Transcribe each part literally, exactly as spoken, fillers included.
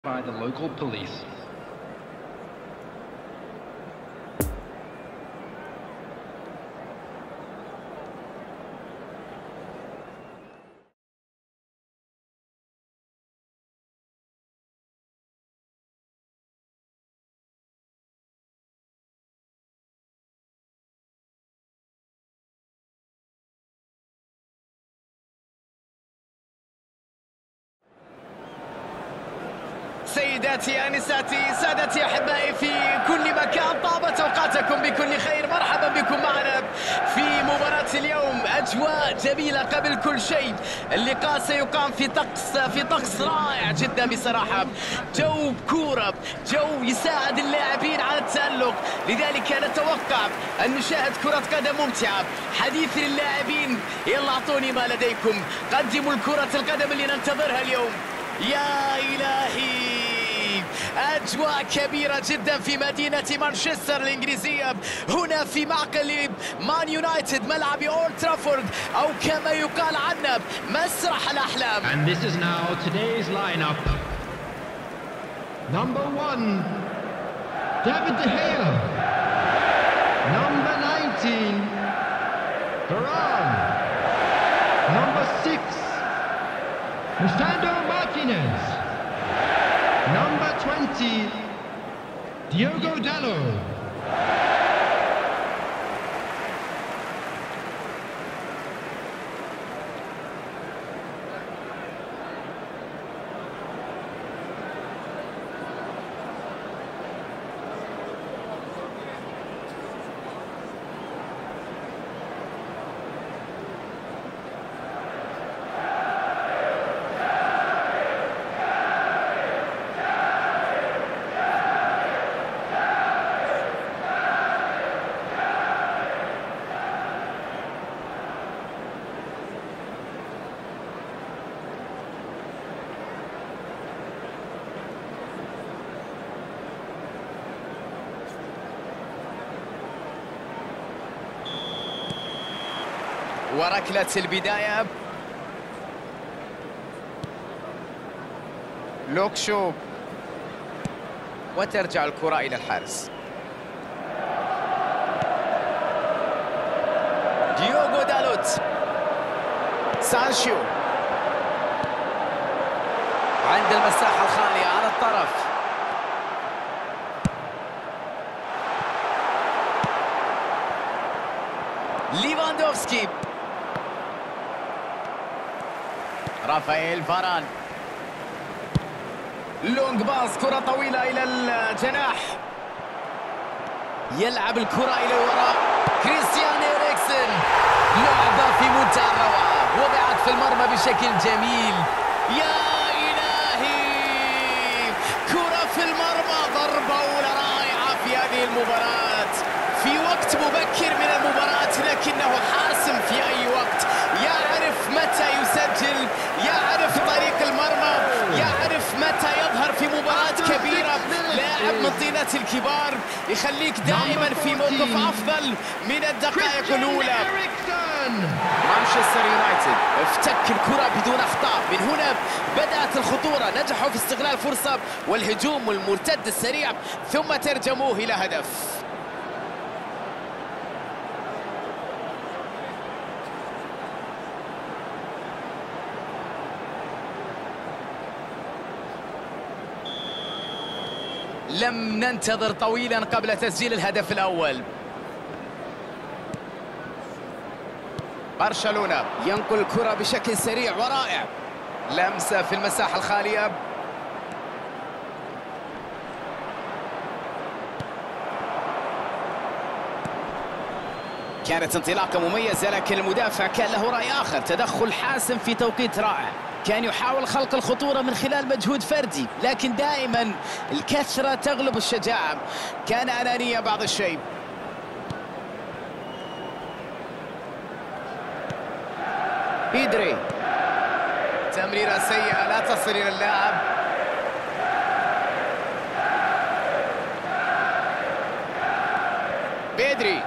by the local police. سيداتي أنساتي سادتي أحبائي في كل مكان، طابت أوقاتكم بكل خير. مرحبا بكم معنا في مباراة اليوم. أجواء جميلة قبل كل شيء. اللقاء سيقام في طقس في طقس رائع جدا بصراحة. جو كورة، جو يساعد اللاعبين على التألق، لذلك نتوقع أن نشاهد كرة قدم ممتعة. حديث للاعبين، يلا أعطوني ما لديكم، قدموا الكرة القدم اللي ننتظرها اليوم. يا إلهي، أجواء كبيرة جدا في مدينة مانشستر الإنجليزية، هنا في معقل مان يونايتد، ملعب أولد ترافورد، أو كما يقال عنه مسرح الأحلام. And this is now today's lineup. Number one, David De Gea. Number nineteen, Varane. Number six, Lisandro Martinez. Number twenty, Diogo Dalot. وركلة البداية، لوكشو، وترجع الكرة إلى الحارس. ديوغو دالوت، سانشيو عند المساحة الخالية على الطرف. ليفاندوفسكي، رافائيل فاران، لونج باص، كرة طويلة إلى الجناح، يلعب الكرة إلى الوراء. كريستيان إريكسن، لعبة في منتهى الروعة، وضعت في المرمى بشكل جميل. يا إلهي، كرة في المرمى، ضربة أولى رائعة في هذه المباراة، في وقت مبكر من المباراة، لكنه حاسم في أي وقت، يعرف متى يسجل، يعرف طريق المرمى، يعرف متى يظهر في مباراة كبيرة. لاعب من طينة الكبار، يخليك دائما في موقف أفضل من الدقائق الأولى. مانشستر يونايتد افتك الكرة بدون أخطاء، من هنا بدأت الخطورة، نجحوا في استغلال فرصة والهجوم والمرتد السريع، ثم ترجموه إلى هدف. لم ننتظر طويلا قبل تسجيل الهدف الأول. برشلونة ينقل الكرة بشكل سريع ورائع، لمسة في المساحة الخالية. كانت انطلاقة مميزة، لكن المدافع كان له رأي آخر، تدخل حاسم في توقيت رائع، كان يحاول خلق الخطورة من خلال مجهود فردي، لكن دائما الكثرة تغلب الشجاعة، كان أنانية بعض الشيء. بيدري، تمريرة سيئة لا تصل إلى اللاعب. بيدري،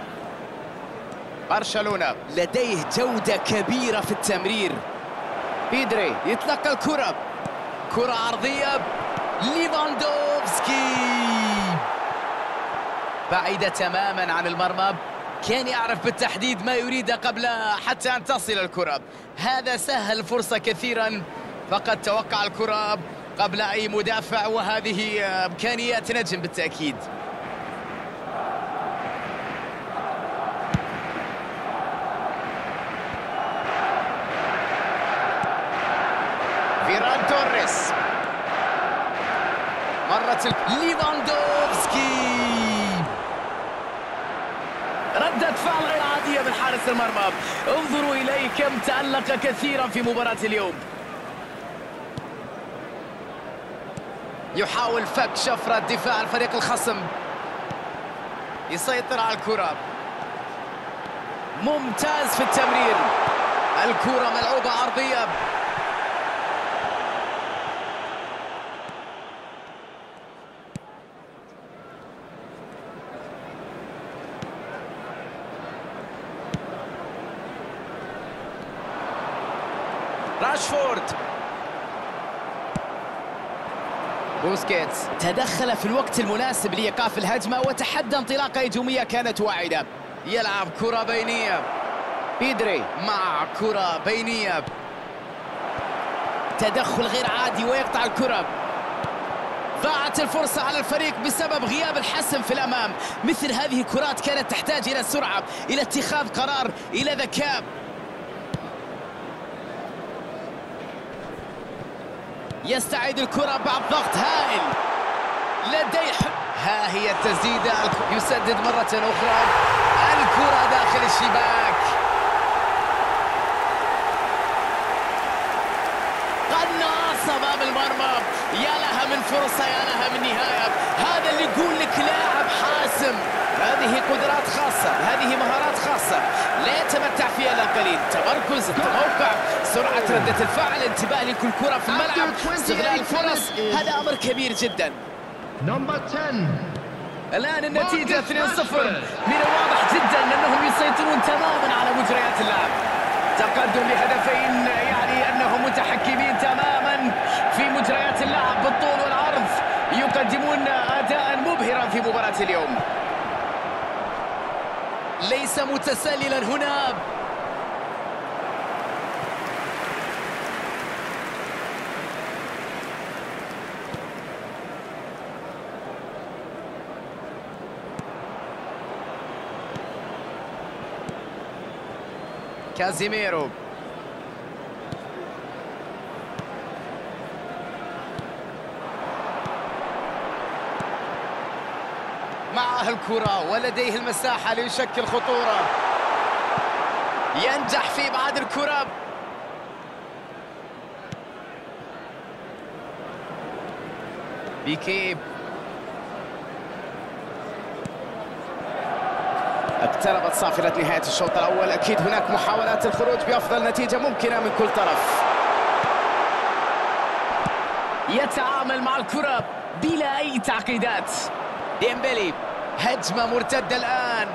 برشلونة لديه جودة كبيرة في التمرير، بيدري يتلقى الكرة، كرة عرضية ليفاندوفسكي بعيدة تماما عن المرمى. كان يعرف بالتحديد ما يريده قبل حتى أن تصل الكرة. هذا سهل الفرصة كثيرا، فقد توقع الكرة قبل أي مدافع، وهذه إمكانيات نجم بالتأكيد. فيران توريس، مرت ليفاندوفسكي، ردة فعل غير عادية من حارس المرمى. انظروا إليه كم تألق كثيرا في مباراة اليوم. يحاول فك شفرة دفاع الفريق الخصم، يسيطر على الكرة، ممتاز في التمرير، الكرة ملعوبة عرضية. راشفورد، بوسكيتس تدخل في الوقت المناسب لإيقاف الهجمة وتحدى انطلاقة هجومية كانت واعدة. يلعب كرة بينية، بيدري مع كرة بينية، تدخل غير عادي ويقطع الكرة. ضاعت الفرصة على الفريق بسبب غياب الحسم في الأمام. مثل هذه الكرات كانت تحتاج إلى سرعة، إلى اتخاذ قرار، إلى ذكاء. يستعيد الكرة بعد ضغط هائل لديه، ها هي التسديدة، يسدد مرة أخرى، الكرة داخل الشباك. قناص أمام المرمى، يا لها من فرصة، يا لها من نهاية. هذا اللي يقول لك لاعب حاسم. هذه قدرات خاصة، هذه مهارات خاصة لا يتمتع فيها إلا القليل. تمركز، التوقع، سرعة ردة الفعل، انتباه لكل كرة في الملعب، استغلال الفرص، هذا أمر كبير جدا. الآن النتيجة اثنين صفر. من الواضح جدا أنهم يسيطرون تماما على مجريات اللعب. تقدم بهدفين يعني أنهم متحكمين تماما في مجريات اللعب بالطول والعرض، يقدمون أداء مبهرا في مباراة اليوم. ليس متسللا هنا، كازيميرو، معه الكرة ولديه المساحة ليشكل خطورة، ينجح في إبعاد الكرة. بيكي، اقتربت صافرة نهاية الشوط الأول. أكيد هناك محاولات الخروج بأفضل نتيجة ممكنة من كل طرف. يتعامل مع الكرة بلا أي تعقيدات. ديمبلي، هجمة مرتدة الآن،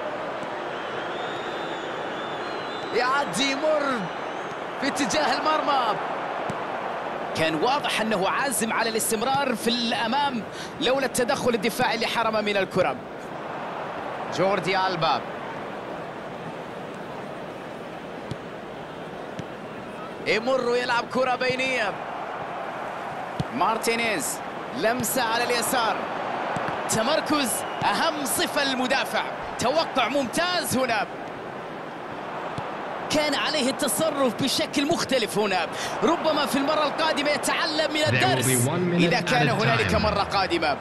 يعدي يمر في اتجاه المرمى. كان واضح أنه عازم على الاستمرار في الأمام لولا التدخل الدفاعي اللي حرم من الكرة. جوردي ألبا، يمر ويلعب كرة بينية. مارتينيز، لمسة على اليسار، تمركز أهم صفة للمدافع، توقع ممتاز هنا. كان عليه التصرف بشكل مختلف هنا، ربما في المرة القادمة يتعلم من الدرس إذا كان هنالك مرة قادمة.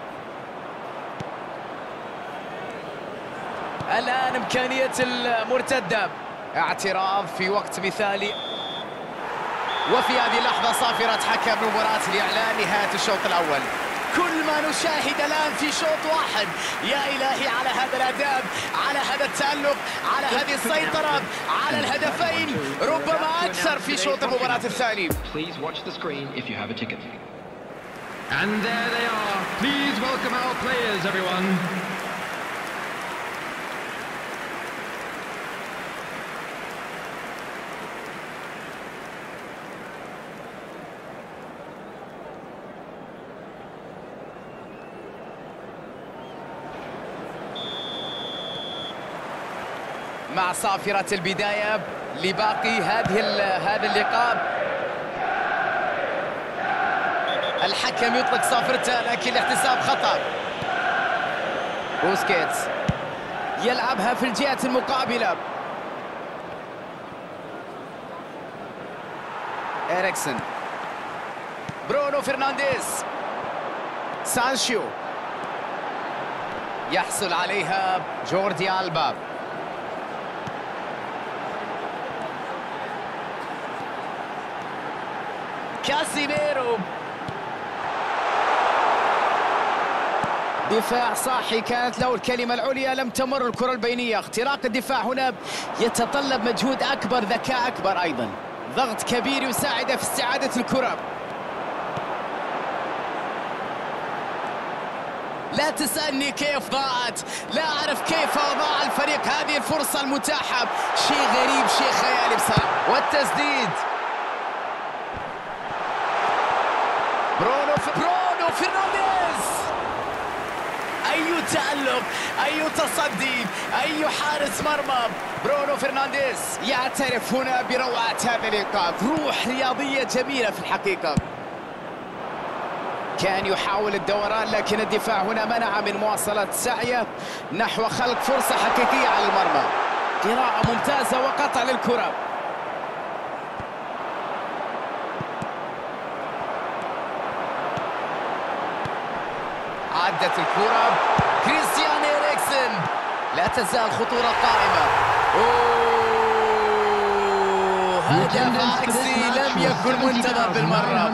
الآن إمكانية المرتدة، اعتراض في وقت مثالي. وفي هذه اللحظة صافرة حكم المباراة لإعلان نهاية الشوط الأول. كل ما نشاهد الآن في شوط واحد، يا إلهي على هذا الأداء، على هذا التألق، على هذه السيطرة، على الهدفين، ربما أكثر في شوط المباراة الثاني. And there they are. Please welcome our players, everyone. مع صافرة البداية لباقي هذه هذا اللقاء. الحكم يطلق صافرته لكن الاحتساب خطأ. بوسكيتس يلعبها في الجهة المقابلة. إريكسن، برونو فرنانديز، سانشيو يحصل عليها جوردي ألبا. كاسيميرو، دفاع صاحي كانت له الكلمة العليا، لم تمر الكرة البينية. اختراق الدفاع هنا يتطلب مجهود أكبر، ذكاء أكبر أيضا، ضغط كبير يساعده في استعادة الكرة. لا تسألني كيف ضاعت، لا أعرف كيف ضاع الفريق هذه الفرصة المتاحة. شيء غريب، شيء خيالي بصراحة. والتسديد برونو برونو فرنانديز. أي تألق، أي تصدي، أي حارس مرمى. برونو فرنانديز يعترف هنا بروعة هذا اللقاء، روح رياضية جميلة في الحقيقة. كان يحاول الدوران لكن الدفاع هنا منع من مواصلة سعيه نحو خلق فرصة حقيقية على المرمى. قراءة ممتازة وقطع للكرة. عدت الكرة، كريستيان إريكسن، لا تزال خطورة قائمة. أوه، هدف عكسي لم يكن منتظر بالمرة.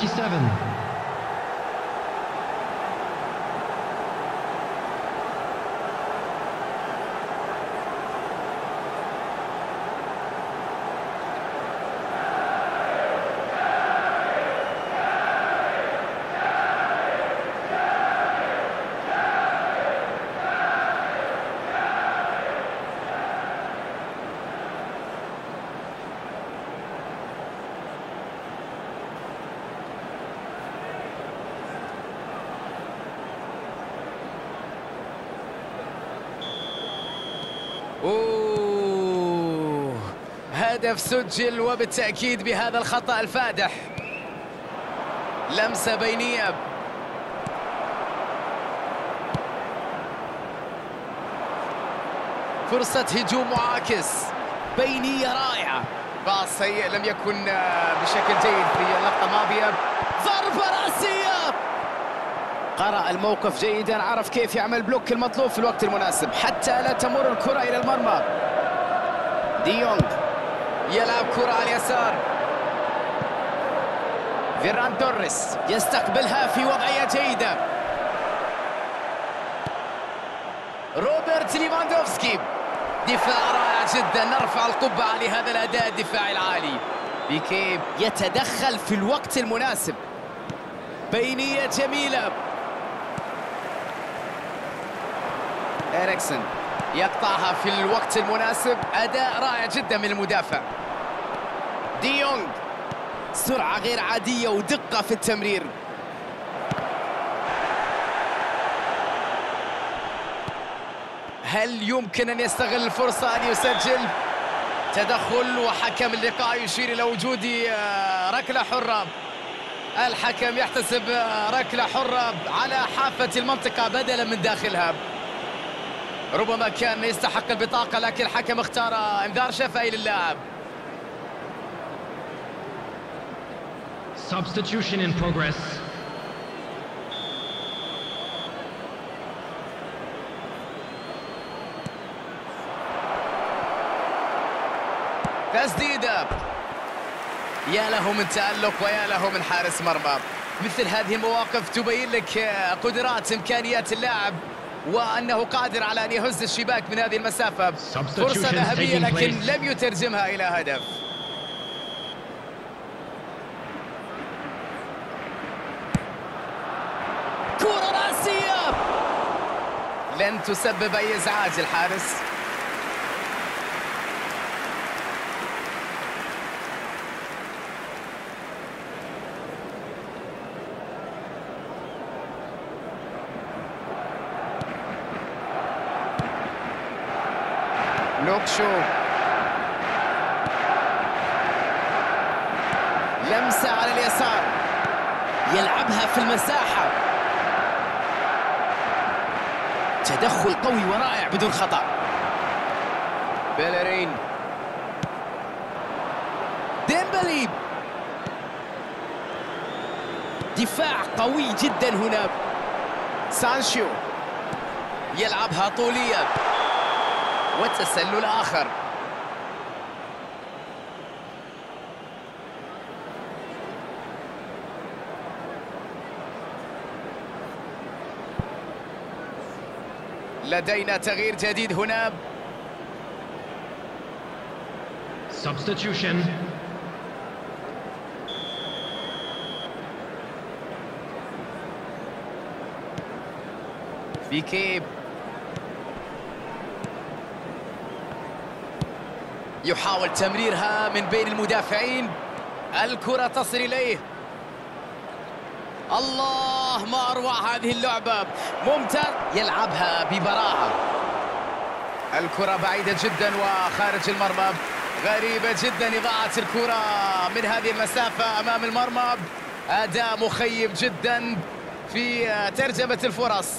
أوه، هدف سجل وبالتأكيد بهذا الخطأ الفادح. لمسة بينية، فرصة هجوم معاكس، بينية رائعة. باص سيء لم يكن بشكل جيد في اللقطة الماضية. ضربة رأسية، قرأ الموقف جيدا، عرف كيف يعمل بلوك المطلوب في الوقت المناسب حتى لا تمر الكرة إلى المرمى. ديونغ يلعب كرة على اليسار. فيران توريس يستقبلها في وضعية جيدة. روبرت ليفاندوفسكي، دفاع رائع جدا، نرفع القبعة لهذا الأداء الدفاعي العالي. بيكي يتدخل في الوقت المناسب، بينية جميلة. إريكسن يقطعها في الوقت المناسب، أداء رائع جدا من المدافع. ديونغ سرعة غير عادية ودقة في التمرير. هل يمكن أن يستغل الفرصة أن يسجل؟ تدخل وحكم اللقاء يشير إلى وجود ركلة حرة. الحكم يحتسب ركلة حرة على حافة المنطقة بدلا من داخلها. ربما كان يستحق البطاقة لكن الحكم اختار انذار شفهي للاعب. Substitution in progress. تسديدة، يا له من تألق ويا له من حارس مرمى. مثل هذه المواقف تبين لك قدرات إمكانيات اللاعب وأنه قادر على أن يهز الشباك من هذه المسافة. فرصة ذهبية لكن لم يترجمها إلى هدف. كرة رأسية لن تسبب أي إزعاج الحارس. لوك شو، لمسة على اليسار، يلعبها في المساحة، تدخل قوي ورائع بدون خطأ. بيلرين، ديمبلي، دفاع قوي جدا هنا. سانشو يلعبها طولية وتسلل آخر. لدينا تغيير جديد هنا. Substitution. بيكي يحاول تمريرها من بين المدافعين، الكرة تصل إليه. الله، ما أروع هذه اللعبة، ممتاز، يلعبها ببراعة. الكرة بعيدة جدا وخارج المرمى، غريبة جدا إضاعة الكرة من هذه المسافة أمام المرمى. أداء مخيب جدا في ترجمة الفرص.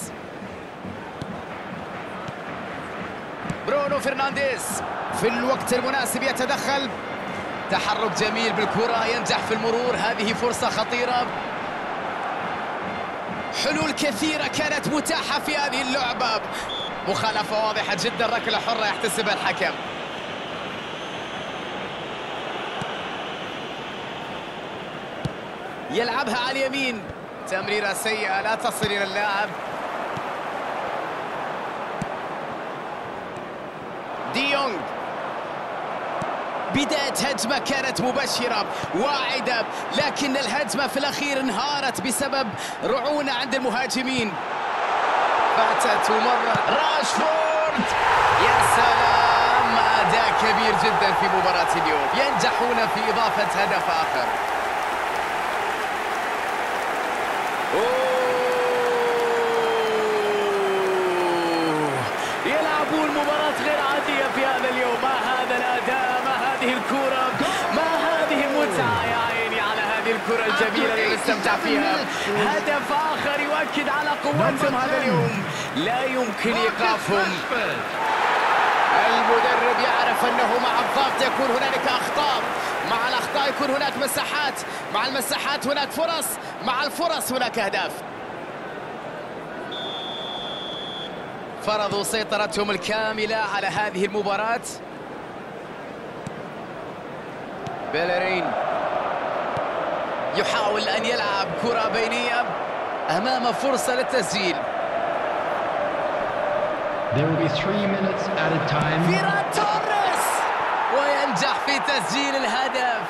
برونو فرنانديز في الوقت المناسب يتدخل، تحرك جميل بالكرة، ينجح في المرور. هذه فرصة خطيرة، حلول كثيرة كانت متاحة في هذه اللعبة. مخالفة واضحة جدا، ركلة حرة يحتسبها الحكم. يلعبها على اليمين، تمريرة سيئة لا تصل إلى اللاعب. دي يونغ، بداية هجمة كانت مبشرة واعدة، لكن الهجمة في الأخير انهارت بسبب رعونة عند المهاجمين. فاتت ومرة راشفورد، يا سلام، أداء كبير جدا في مباراة اليوم، ينجحون في إضافة هدف آخر. أوه. يلعبون مباراة غير عادية في هذا اليوم. ما هذا الأداء، ما هذه الكرة، ما هذه المتعة، يا عيني على هذه الكرة الجميلة اللي نستمتع فيها. هدف آخر يؤكد على قوتهم هذا اليوم، لا يمكن إيقافهم. المدرب يعرف أنه مع الضغط يكون هنالك أخطاء، مع الأخطاء يكون هناك مساحات، مع المساحات هناك فرص، مع الفرص هناك أهداف. فرضوا سيطرتهم الكاملة على هذه المباراة. بيلرين يحاول أن يلعب كرة بينية أمام فرصة للتسجيل. There will be three minutes added time. فيران توريس وينجح في تسجيل الهدف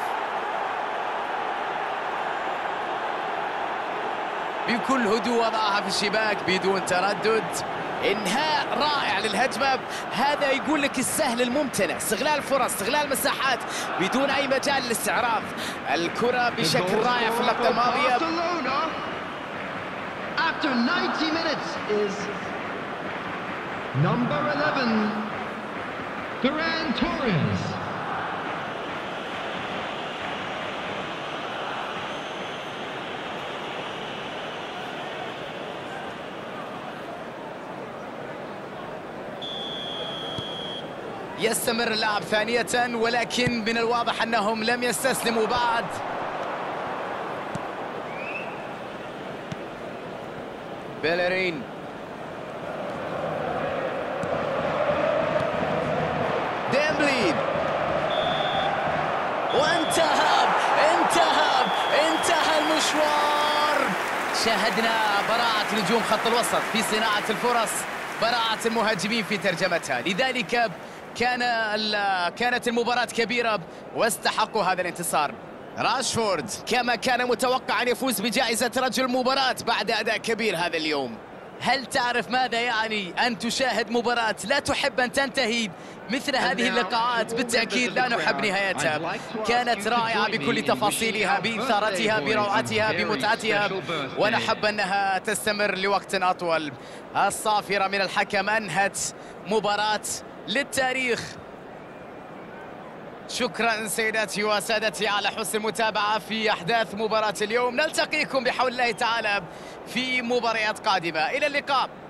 بكل هدوء، وضعها في الشباك بدون تردد. انهاء رائع للهجمة. هذا يقول لك السهل الممتنع، استغلال الفرص، استغلال المساحات بدون اي مجال للاستعراض. الكرة بشكل رائع في اللقطة الماضية. After ninety minutes is number eleven, Ferran Torres. يستمر اللعب ثانية، ولكن من الواضح أنهم لم يستسلموا بعد. بيلرين ديمبلي، وانتهى انتهى انتهى المشوار. شاهدنا براعة نجوم خط الوسط في صناعة الفرص، براعة المهاجمين في ترجمتها. لذلك كان كانت المباراة كبيرة واستحقوا هذا الانتصار. راشفورد كما كان متوقع أن يفوز بجائزة رجل المباراة بعد أداء كبير هذا اليوم. هل تعرف ماذا يعني أن تشاهد مباراة لا تحب أن تنتهي؟ مثل هذه اللقاءات بالتأكيد لا نحب نهايتها. كانت رائعة بكل تفاصيلها، بإثارتها، بروعتها، بمتعتها، ونحب أنها تستمر لوقت أطول. الصافرة من الحكم أنهت مباراة للتاريخ شكرا سيداتي وسادتي على حسن المتابعة في أحداث مباراة اليوم. نلتقيكم بحول الله تعالى في مباريات قادمة. إلى اللقاء.